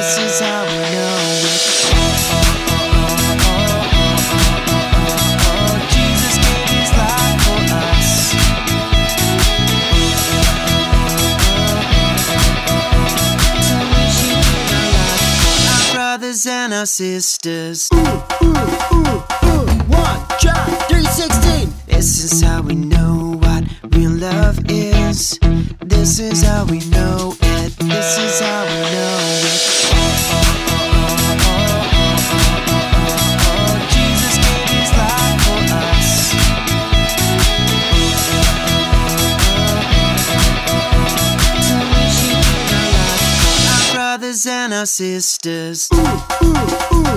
This is how we know it. Jesus gave his life for us. So we should give our life, our brothers and our sisters. 1, John 3:16. This is how we know what real love is. This is how we know it. This is how we know it. Jesus gave his life for us. So we should give our life, our brothers and our sisters.